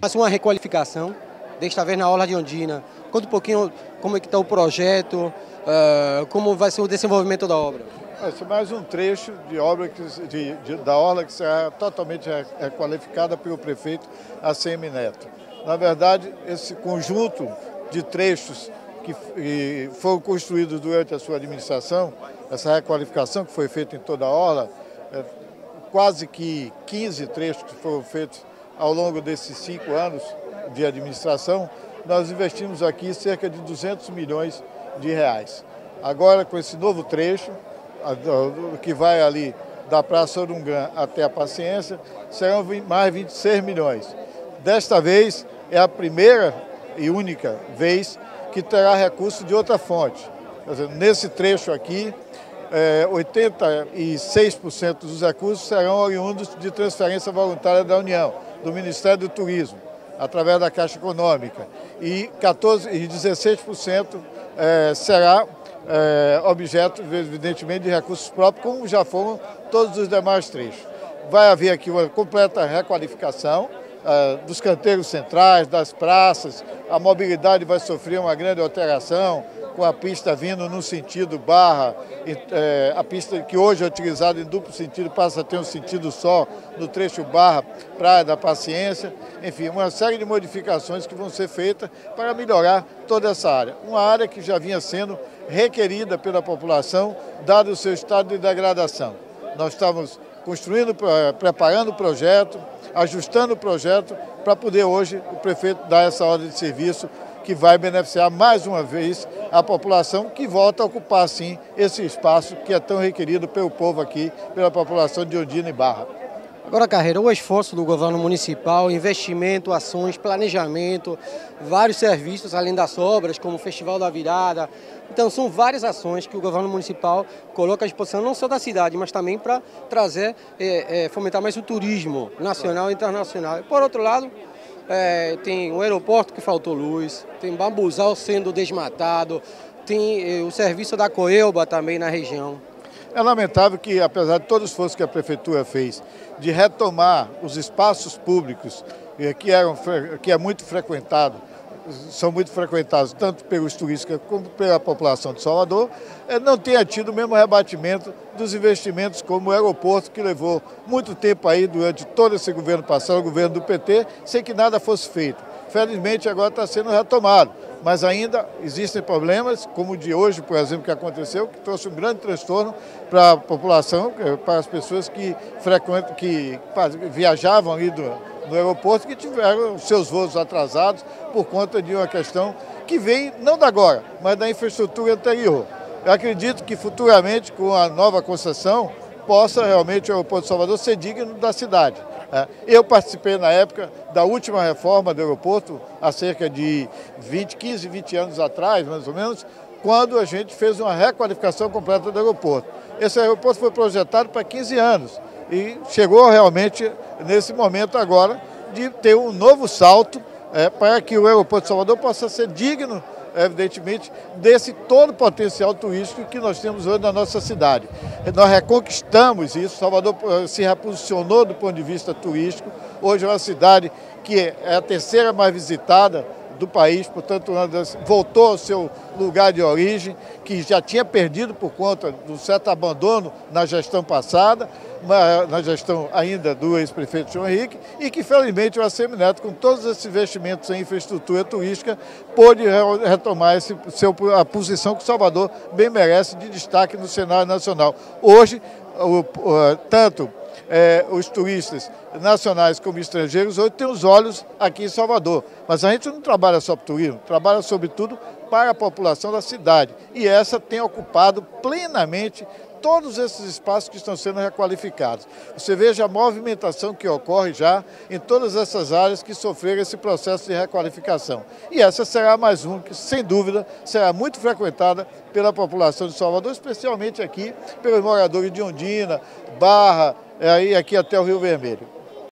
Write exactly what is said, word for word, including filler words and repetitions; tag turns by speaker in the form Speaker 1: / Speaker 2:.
Speaker 1: faça uma requalificação, desta vez na Orla de Ondina. Conta um pouquinho como é que está o projeto, uh, como vai ser o desenvolvimento da obra.
Speaker 2: Esse é mais um trecho de obra que, de, de, da Orla que será totalmente requalificada pelo prefeito A C M Neto. Na verdade, esse conjunto de trechos que, que foram construídos durante a sua administração, essa requalificação que foi feita em toda a Orla, é, quase que quinze trechos que foram feitos ao longo desses cinco anos de administração, nós investimos aqui cerca de duzentos milhões de reais. Agora, com esse novo trecho, que vai ali da Praça Orungã até a Paciência, serão mais vinte e seis milhões. Desta vez, é a primeira e única vez que terá recurso de outra fonte. Quer dizer, nesse trecho aqui, é, oitenta e seis por cento dos recursos serão oriundos de transferência voluntária da União, do Ministério do Turismo, através da Caixa Econômica, e, quatorze, e dezesseis por cento é, será é, objeto, evidentemente, de recursos próprios, como já foram todos os demais trechos. Vai haver aqui uma completa requalificação é, dos canteiros centrais, das praças, a mobilidade vai sofrer uma grande alteração, com a pista vindo no sentido barra, é, a pista que hoje é utilizada em duplo sentido passa a ter um sentido só no trecho barra, Praia da Paciência, enfim, uma série de modificações que vão ser feitas para melhorar toda essa área. Uma área que já vinha sendo requerida pela população, dado o seu estado de degradação. Nós estamos construindo, preparando o projeto, ajustando o projeto para poder hoje o prefeito dar essa ordem de serviço que vai beneficiar mais uma vez a população que volta a ocupar, sim, esse espaço que é tão requerido pelo povo aqui, pela população de Ondina e Barra.
Speaker 1: Agora, Carreira, o esforço do governo municipal, investimento, ações, planejamento, vários serviços além das obras, como o Festival da Virada. Então, são várias ações que o governo municipal coloca à disposição, não só da cidade, mas também para trazer, é, é, fomentar mais o turismo nacional e internacional. E, por outro lado, É, tem o aeroporto que faltou luz, tem bambuzal sendo desmatado, tem é, o serviço da Coelba também na região.
Speaker 2: É lamentável que, apesar de todo o esforço que a Prefeitura fez de retomar os espaços públicos, que, eram, que é muito frequentado, são muito frequentados tanto pelos turistas como pela população de Salvador, não tenha tido o mesmo rebatimento dos investimentos como o aeroporto, que levou muito tempo aí durante todo esse governo passado, o governo do P T, sem que nada fosse feito. Felizmente agora está sendo retomado, mas ainda existem problemas, como o de hoje, por exemplo, que aconteceu, que trouxe um grande transtorno para a população, para as pessoas que, frequentam, que viajavam ali do, no aeroporto, que tiveram seus voos atrasados por conta de uma questão que vem não da agora, mas da infraestrutura anterior. Eu acredito que futuramente, com a nova concessão, possa realmente o aeroporto de Salvador ser digno da cidade. Eu participei na época da última reforma do aeroporto, há cerca de vinte, quinze, vinte anos atrás, mais ou menos, quando a gente fez uma requalificação completa do aeroporto. Esse aeroporto foi projetado para quinze anos e chegou realmente nesse momento agora de ter um novo salto é, para que o aeroporto de Salvador possa ser digno, evidentemente, desse todo o potencial turístico que nós temos hoje na nossa cidade. Nós reconquistamos isso, Salvador se reposicionou do ponto de vista turístico, hoje é uma cidade que é a terceira mais visitada do país, portanto, voltou ao seu lugar de origem, que já tinha perdido por conta de um certo abandono na gestão passada, na gestão ainda do ex-prefeito João Henrique, e que, felizmente, o A C M Neto, com todos esses investimentos em infraestrutura turística, pôde retomar esse, seu, a posição que Salvador bem merece de destaque no cenário nacional. Hoje, o, o, tanto É, os turistas nacionais como estrangeiros hoje têm os olhos aqui em Salvador. Mas a gente não trabalha só para o turismo, trabalha sobretudo para a população da cidade. E essa tem ocupado plenamente todos esses espaços que estão sendo requalificados. Você veja a movimentação que ocorre já em todas essas áreas que sofreram esse processo de requalificação. E essa será mais um que, sem dúvida, será muito frequentada pela população de Salvador, especialmente aqui pelos moradores de Ondina, Barra, e aqui até o Rio Vermelho.